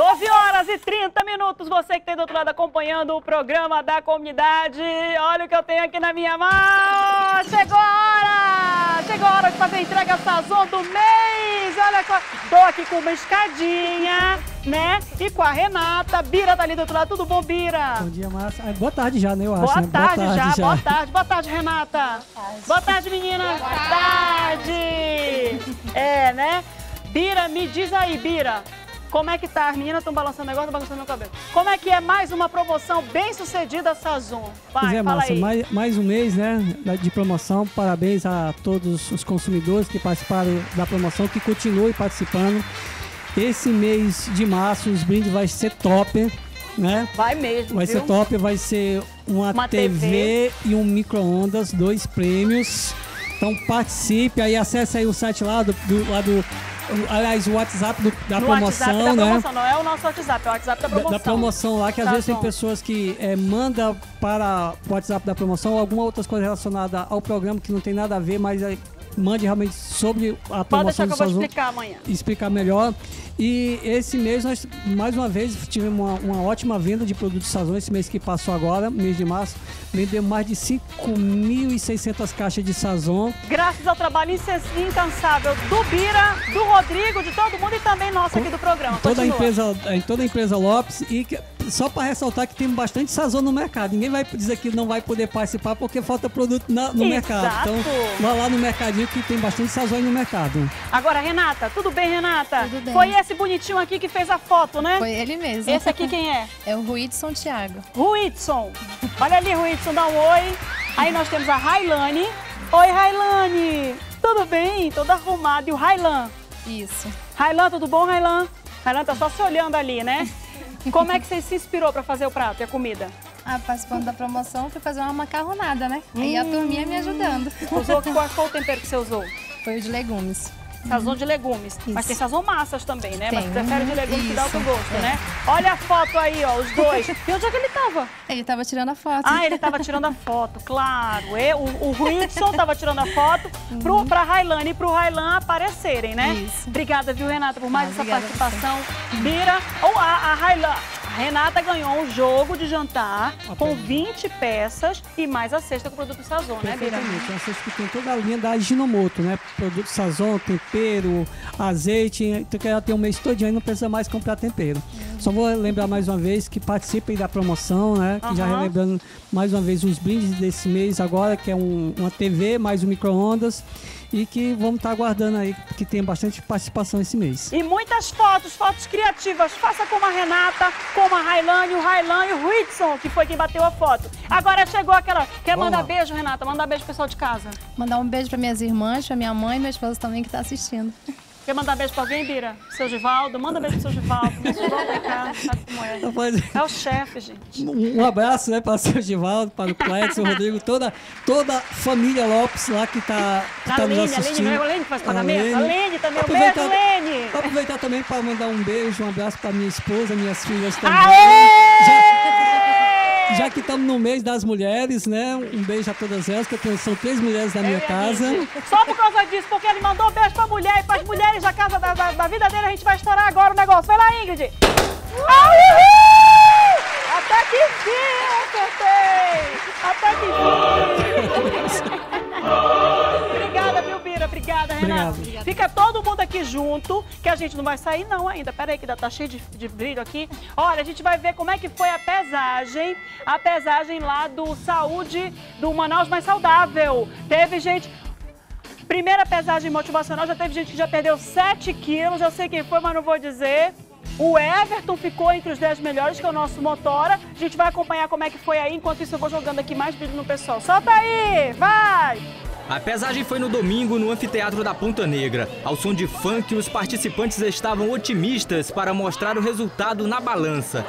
12 horas e 30 minutos, você que tem do outro lado acompanhando o programa da comunidade. Olha o que eu tenho aqui na minha mão. Chegou a hora! Chegou a hora de fazer a entrega Sazon do mês. Olha, tô aqui com uma escadinha, né? E com a Renata. Bira tá ali do outro lado. Tudo bom, Bira? Bom dia, Márcia. Boa tarde já, né? Eu acho. Boa né? tarde Boa tarde já. Boa tarde. Boa tarde, Renata. Boa tarde, menina. Boa tarde. É, né? Bira, me diz aí, Bira. Como é que tá? As meninas estão balançando agora, estão balançando meu cabelo. Como é que é mais uma promoção bem sucedida Sazon? Vai, pois é, fala Márcia, aí. mais um mês, né, de promoção. Parabéns a todos os consumidores que participaram da promoção, que continuem participando. Esse mês de março os brindes vai ser top, né? Vai mesmo, Vai viu? ser top, vai ser uma TV e um micro-ondas, 2 prêmios. Então participe, aí acesse aí o site lá aliás, o WhatsApp da no promoção, WhatsApp da né? promoção, não é o nosso WhatsApp, é o WhatsApp da promoção. Da promoção lá, que às vezes tem pessoas que mandam para o WhatsApp da promoção alguma outras coisas relacionadas ao programa que não tem nada a ver, mas mande realmente sobre a promoção. Pode deixar que eu vou Sazon, explicar amanhã. Explicar melhor. E esse mês nós, mais uma vez, tivemos uma ótima venda de produtos Sazon. Esse mês que passou agora, mês de março, vendemos mais de 5.600 caixas de Sazon. Graças ao trabalho incansável do Bira, do Rodrigo, de todo mundo e também nosso aqui do programa. Toda a empresa Lopes, e só para ressaltar que tem bastante Sazon no mercado. Ninguém vai dizer que não vai poder participar porque falta produto no mercado. Então, vai lá no mercadinho que tem bastante Sazon aí no mercado. Agora, Renata, tudo bem, Renata? Tudo bem. Foi esse bonitinho aqui que fez a foto, né? Foi ele mesmo. Esse aqui quem é? É o Ruidson Thiago. Ruidson. Olha ali, Ruidson, dá um oi. Aí nós temos a Railane. Oi, Railane. Tudo bem? Toda arrumada. E o Railan? Isso. Railan, tudo bom, Railan? Railan tá só se olhando ali, né? Como é que você se inspirou para fazer o prato e a comida? Participando da promoção, fui fazer uma macarronada, né? E a turminha me ajudando. Qual foi o tempero que você usou? Foi o de legumes. Sazon de legumes. Isso. Mas tem Sazon massas também, né? Tem. Mas prefere de legumes que dá outro gosto, É. né? Olha a foto aí, ó, os dois. E onde é que ele tava? Ele tava tirando a foto. Ah, ele tava tirando a foto, claro. O Ruidson tava tirando a foto pra Railane e pro Railan aparecerem, né? Isso. Obrigada, viu, Renata, por mais essa obrigada participação. Bira, ou a Railan. A Renata ganhou um jogo de jantar com 20 peças e mais a cesta com produto Sazon, né, Bira? Perfeitamente, uma cesta que tem toda a linha da Ajinomoto, né? Produto Sazon, tempero, azeite, então que ela tem um mês todinho e não precisa mais comprar tempero. Só vou lembrar mais uma vez que participem da promoção, né? Que já relembrando mais uma vez os brindes desse mês agora, que é uma TV mais um micro-ondas. E que vamos estar aguardando aí, que tem bastante participação esse mês. E muitas fotos criativas. Faça como a Renata, como a Railane, o Railan e o Ruidson, que foi quem bateu a foto. Agora chegou aquela... Quer mandar beijo, Renata? Mandar beijo pro pessoal de casa. Mandar um beijo para minhas irmãs, para minha mãe e meu esposo também que tá assistindo. Quer mandar beijo pra alguém, Bira? Seu Givaldo? Manda beijo pro seu Givaldo. Meu Givaldo vem cá, sabe como é. É o chefe, gente. Um abraço, né, para o seu Givaldo, para o Clécio, o Rodrigo, toda a família Lopes lá que tá nos assistindo. A Lene que faz pagamento. A Lene também, um Aproveitar- beijo, Lene. Vou aproveitar também para mandar um beijo, um abraço para minha esposa, minhas filhas também. Já que estamos no mês das mulheres, né? Um beijo a todas elas, que são 3 mulheres da minha casa. Só por causa disso, porque ele mandou beijo pra mulher e pras mulheres da casa da vida dele, a gente vai estourar agora o negócio. Vai lá, Ingrid. Até que enfim, eu acertei. Até que enfim. Obrigada, viu, Bira? Obrigada, Renata. Obrigado. Fica todo mundo aqui junto, que a gente não vai sair não ainda. Pera aí que ainda tá cheio de brilho aqui. Olha, a gente vai ver como é que foi a pesagem lá do Saúde, do Manaus Mais Saudável. Teve gente... Primeira pesagem motivacional, já teve gente que já perdeu 7 quilos, já sei quem foi, mas não vou dizer. O Everton ficou entre os 10 melhores, que é o nosso motora. A gente vai acompanhar como é que foi aí, enquanto isso eu vou jogando aqui mais vídeo no pessoal. Solta aí, vai! A pesagem foi no domingo no Anfiteatro da Ponta Negra. Ao som de funk, os participantes estavam otimistas para mostrar o resultado na balança.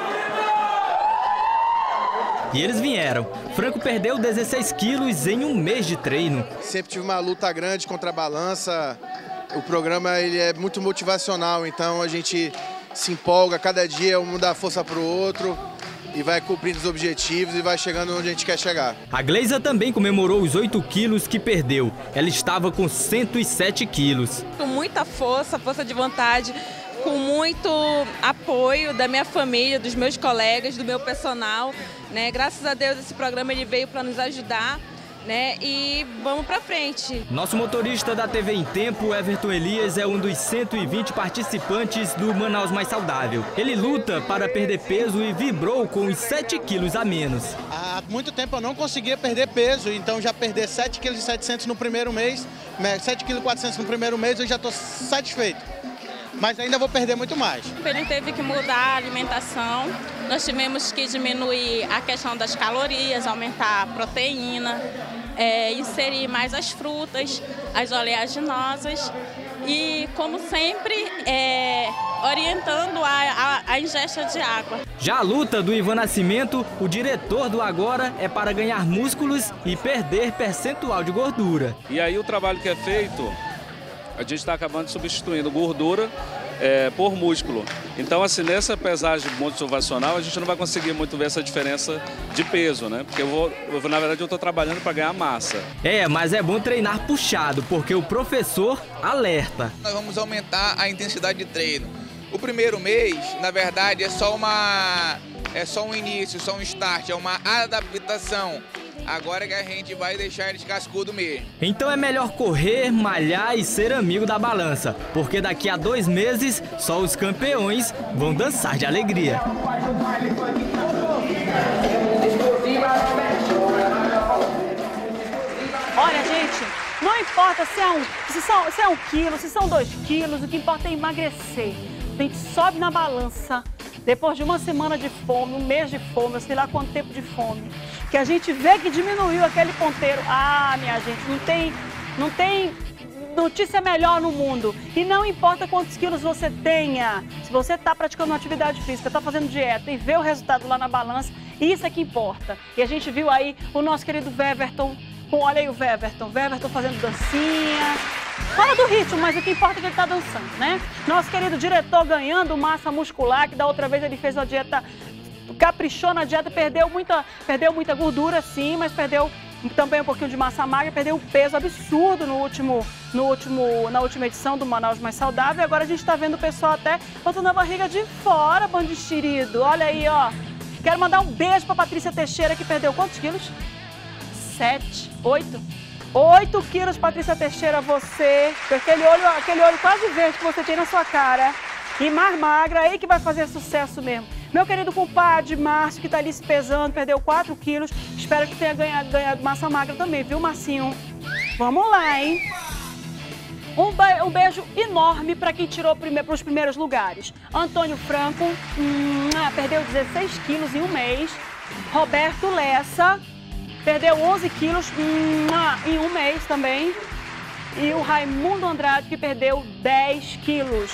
E eles vieram. Franco perdeu 16 quilos em um mês de treino. Sempre tive uma luta grande contra a balança. O programa ele é muito motivacional, então a gente se empolga. Cada dia um dá força para o outro e vai cumprindo os objetivos e vai chegando onde a gente quer chegar. A Gleisa também comemorou os 8 quilos que perdeu. Ela estava com 107 quilos. Com muita força de vontade. com muito apoio da minha família, dos meus colegas, do meu personal, né? Graças a Deus esse programa ele veio para nos ajudar, né? E vamos para frente. Nosso motorista da TV em Tempo, Everton Elias, é um dos 120 participantes do Manaus Mais Saudável. Ele luta para perder peso e vibrou com os 7 quilos a menos. Há muito tempo eu não conseguia perder peso, então já perder 7,7 kg no primeiro mês, 7,4 kg no primeiro mês, eu já estou satisfeito. Mas ainda vou perder muito mais. Ele teve que mudar a alimentação, nós tivemos que diminuir a questão das calorias, aumentar a proteína, inserir mais as frutas, as oleaginosas e, como sempre, orientando a ingesta de água. Já a luta do Ivan Nascimento, o diretor do Agora, é para ganhar músculos e perder percentual de gordura. E aí o trabalho que é feito, a gente está acabando substituindo gordura por músculo. Então, assim, nessa pesagem motivacional, a gente não vai conseguir muito ver essa diferença de peso, né? Porque na verdade, eu estou trabalhando para ganhar massa. Mas é bom treinar puxado, porque o professor alerta. Nós vamos aumentar a intensidade de treino. O primeiro mês, na verdade, é só um início, só um start, é uma adaptação. Agora que a gente vai deixar eles cascudo mesmo. Então é melhor correr, malhar e ser amigo da balança, porque daqui a 2 meses só os campeões vão dançar de alegria. Olha, gente, não importa se é 1 quilo, se são 2 quilos, o que importa é emagrecer. A gente sobe na balança, depois de uma semana de fome, um mês de fome, eu sei lá quanto tempo de fome, que a gente vê que diminuiu aquele ponteiro. Minha gente, não tem notícia melhor no mundo. E não importa quantos quilos você tenha, se você está praticando uma atividade física, está fazendo dieta e vê o resultado lá na balança, isso é que importa. E a gente viu aí o nosso querido Weverton, olha aí o Weverton fazendo dancinha. Fora do ritmo, mas o que importa é que ele está dançando, né? Nosso querido diretor ganhando massa muscular, que da outra vez ele fez uma dieta, caprichou na dieta, perdeu muita gordura, sim, mas perdeu também um pouquinho de massa magra, perdeu um peso absurdo na última edição do Manaus Mais Saudável. E agora a gente está vendo o pessoal até botando a barriga de fora, bando enxerido. Olha aí, ó. Quero mandar um beijo para Patrícia Teixeira, que perdeu quantos quilos? 7, 8 quilos, Patrícia Teixeira, você, com aquele olho quase verde que você tem na sua cara, e mais magra, aí que vai fazer sucesso mesmo. Meu querido compadre Márcio, que tá ali se pesando, perdeu 4 quilos, espero que tenha ganhado massa magra também, viu, Marcinho? Vamos lá, hein? Um beijo enorme para quem tirou para os primeiros lugares. Antônio Franco, perdeu 16 quilos em um mês. Roberto Lessa, perdeu 11 quilos em um mês também. E o Raimundo Andrade, que perdeu 10 quilos.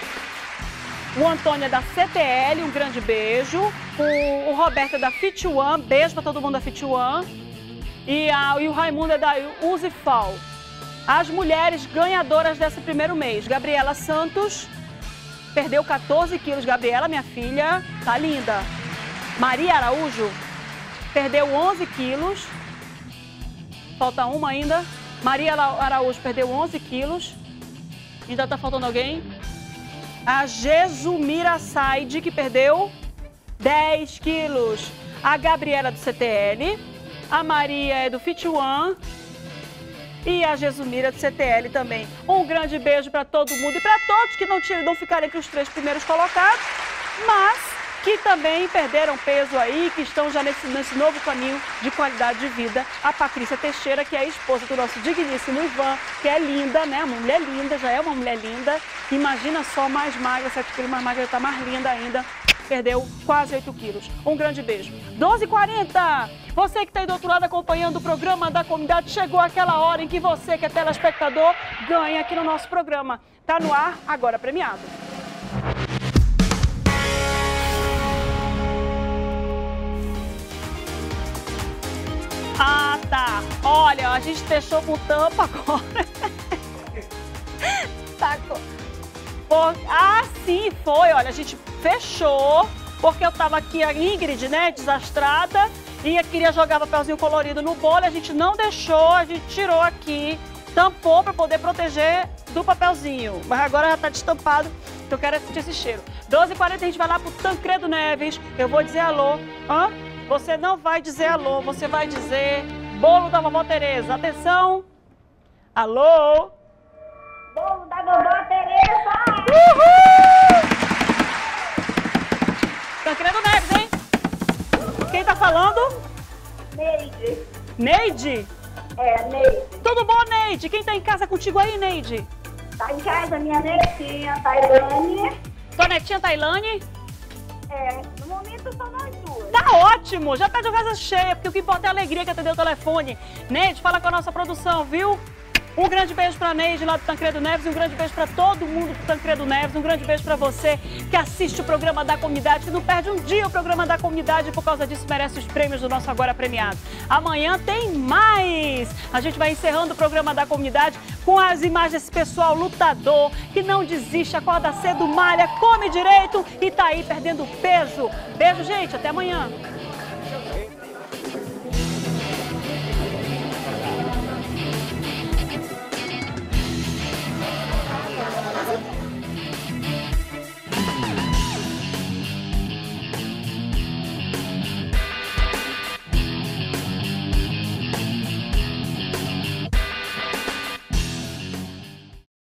O Antônio é da CTL, um grande beijo. O Roberto é da Fit One, beijo para todo mundo da Fit One. E o Raimundo é da Usifal. As mulheres ganhadoras desse primeiro mês. Gabriela Santos, perdeu 14 quilos. Gabriela, minha filha, tá linda. Maria Araújo, perdeu 11 quilos. Falta uma ainda. Maria Araújo perdeu 11 quilos. Ainda tá faltando alguém? A Jesumira Said, que perdeu 10 quilos. A Gabriela do CTL. A Maria é do Fit One. E a Jesumira do CTL também. Um grande beijo para todo mundo e para todos que não ficaram entre os 3 primeiros colocados, mas que também perderam peso aí, que estão já nesse novo caminho de qualidade de vida. A Patrícia Teixeira, que é a esposa do nosso digníssimo Ivan, que é linda, né? Uma mulher linda, já é uma mulher linda. Imagina só, mais magra, 7 quilos mais magra, está mais linda ainda. Perdeu quase 8 quilos. Um grande beijo. 12h40. Você que está aí do outro lado acompanhando o programa da comunidade, chegou aquela hora em que você, que é telespectador, ganha aqui no nosso programa. Tá no ar, agora premiado. Ah, tá. Olha, a gente deixou com tampa agora. Tá com... sim, foi. Olha, a gente fechou, porque eu tava aqui, a Ingrid, né, desastrada, e queria jogar papelzinho colorido no bolo, a gente não deixou, a gente tirou aqui, tampou para poder proteger do papelzinho. Mas agora já tá destampado Então eu quero sentir esse cheiro. 12h40 a gente vai lá pro Tancredo Neves. Eu vou dizer alô. Hã? Você não vai dizer alô, você vai dizer bolo da vovó Tereza. Atenção. Alô? Bolo da vovó Tereza! Uhul! Tancredo Neves, hein? Quem tá falando? Neide. Neide? Neide. Tudo bom, Neide? Quem tá em casa contigo aí, Neide? Tá em casa minha netinha, Tailane. Tua netinha, Tailane? No momento só nós duas. Tá ótimo! Já tá de casa cheia, porque o que importa é a alegria que atendeu o telefone. Neide, fala com a nossa produção, viu? Um grande beijo pra Neide lá do Tancredo Neves, um grande beijo pra todo mundo do Tancredo Neves, um grande beijo pra você que assiste o programa da comunidade, que não perde um dia o programa da comunidade e por causa disso merece os prêmios do nosso Agora Premiado. Amanhã tem mais! A gente vai encerrando o programa da comunidade com as imagens desse pessoal lutador que não desiste, acorda cedo, malha, come direito e tá aí perdendo peso. Beijo, gente, até amanhã!